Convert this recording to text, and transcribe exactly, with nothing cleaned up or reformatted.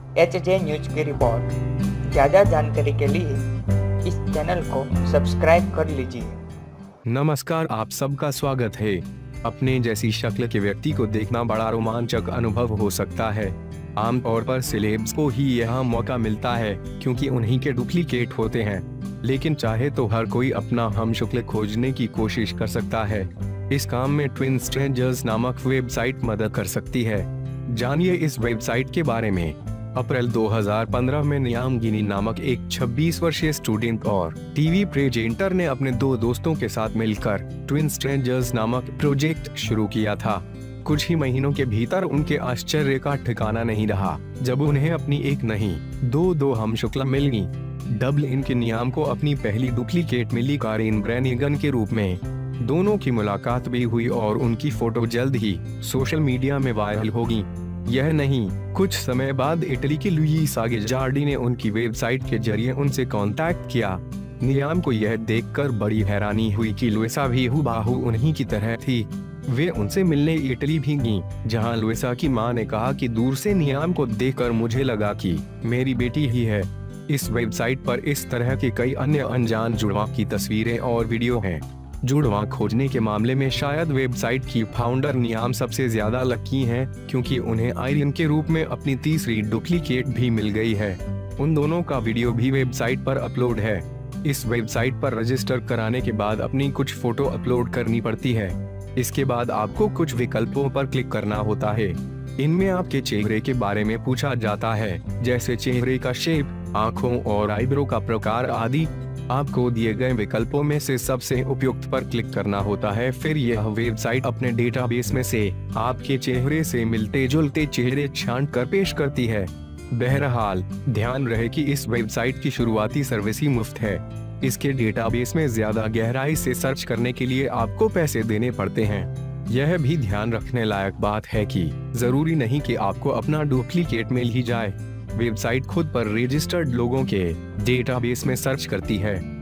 H J news की report. ज़्यादा जानकारी के लिए इस चैनल को सब्सक्राइब कर लीजिए। नमस्कार, आप सबका स्वागत है। अपने जैसी शक्ल के व्यक्ति को देखना बड़ा रोमांचक अनुभव हो सकता है। आमतौर पर सेलेब्स को ही यह मौका मिलता है क्योंकि उन्हीं के डुप्लीकेट होते हैं, लेकिन चाहे तो हर कोई अपना हमशक्ल खोजने की कोशिश कर सकता है। इस काम में ट्विन स्ट्रेंजर्स नामक वेबसाइट मदद कर सकती है। जानिए इस वेबसाइट के बारे में। अप्रैल दो हज़ार पंद्रह में नियाम गिनी नामक एक छब्बीस वर्षीय स्टूडेंट और टीवी प्रेजेंटर ने अपने दो दोस्तों के साथ मिलकर ट्विन स्ट्रेंजर्स नामक प्रोजेक्ट शुरू किया था। कुछ ही महीनों के भीतर उनके आश्चर्य का ठिकाना नहीं रहा जब उन्हें अपनी एक नहीं दो दो हमशक्ल मिल गईं। डबलिन के नियाम को अपनी पहली डुप्लीकेट मिली कारिन ब्रेनिगन के रूप में। दोनों की मुलाकात भी हुई और उनकी फोटो जल्द ही सोशल मीडिया में वायरल होगी। यह नहीं, कुछ समय बाद इटली के लुइसा गेजार्डी ने उनकी वेबसाइट के जरिए उनसे कांटेक्ट किया। नियाम को यह देखकर बड़ी हैरानी हुई कि लुइसा भी हुबहू उन्हीं की तरह थी। वे उनसे मिलने इटली भी गईं, जहां लुइसा की मां ने कहा कि दूर से नियाम को देखकर मुझे लगा कि मेरी बेटी ही है। इस वेबसाइट पर इस तरह के कई अन्य अनजान जुड़वा की तस्वीरें और वीडियो हैं। जुड़वा खोजने के मामले में शायद वेबसाइट की फाउंडर नियाम सबसे ज्यादा लकी हैं, क्योंकि उन्हें आयरन के रूप में अपनी तीसरी डुप्लीकेट भी मिल गई है। उन दोनों का वीडियो भी वेबसाइट पर अपलोड है। इस वेबसाइट पर रजिस्टर कराने के बाद अपनी कुछ फोटो अपलोड करनी पड़ती है। इसके बाद आपको कुछ विकल्पों पर क्लिक करना होता है। इनमें आपके चेहरे के बारे में पूछा जाता है, जैसे चेहरे का शेप, आँखों और आईब्रो का प्रकार आदि। आपको दिए गए विकल्पों में से सबसे उपयुक्त पर क्लिक करना होता है। फिर यह वेबसाइट अपने डेटाबेस में से आपके चेहरे से मिलते जुलते चेहरे छांट कर पेश करती है। बहरहाल, ध्यान रहे कि इस वेबसाइट की शुरुआती सर्विस ही मुफ्त है। इसके डेटाबेस में ज्यादा गहराई से सर्च करने के लिए आपको पैसे देने पड़ते हैं। यह भी ध्यान रखने लायक बात है कि जरूरी नहीं कि आपको अपना डुप्लीकेट मिल ही जाए। वेबसाइट खुद पर रजिस्टर्ड लोगों के डेटाबेस में सर्च करती है।